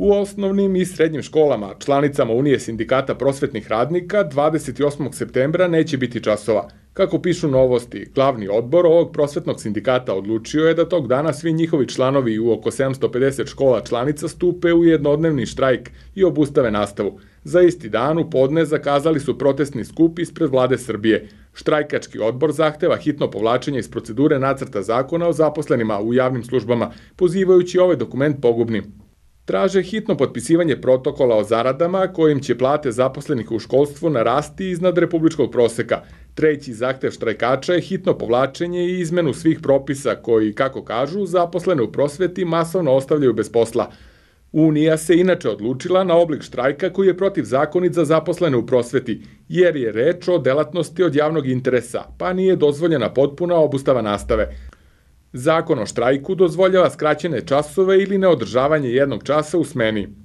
U osnovnim i srednjim školama, članicama Unije sindikata prosvetnih radnika, 28. septembra neće biti časova. Kako pišu Novosti, glavni odbor ovog prosvetnog sindikata odlučio je da tog dana svi njihovi članovi u oko 750 škola članica stupe u jednodnevni štrajk i obustave nastavu. Za isti dan u podne zakazali su protestni skup ispred Vlade Srbije. Štrajkački odbor zahteva hitno povlačenje iz procedure nacrta zakona o zaposlenima u javnim službama, pozivajući ovaj dokument pogubnim. Traže hitno potpisivanje protokola o zaradama kojim će plate zaposlenih u školstvu narasti iznad republičkog proseka. Treći zahtev štrajkača je hitno povlačenje i izmenu svih propisa koji, kako kažu, zaposlene u prosveti masovno ostavljaju bez posla. Unija se inače odlučila na oblik štrajka koji je protivzakonit za zaposlene u prosveti, jer je reč o delatnosti od javnog interesa, pa nije dozvoljena potpuna obustava nastave. Zakon o štrajku dozvoljava skraćene časove ili neodržavanje jednog časa u smeni.